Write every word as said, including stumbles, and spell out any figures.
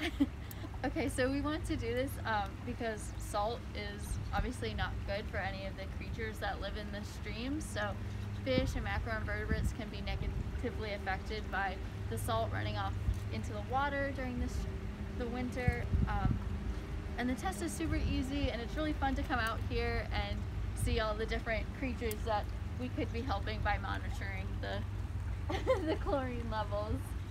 Okay, so we want to do this um, because salt is obviously not good for any of the creatures that live in the streams. So fish and macroinvertebrates can be negatively affected by the salt running off into the water during this, the winter. Um, and the test is super easy, and it's really fun to come out here and see all the different creatures that we could be helping by monitoring the, the chlorine levels.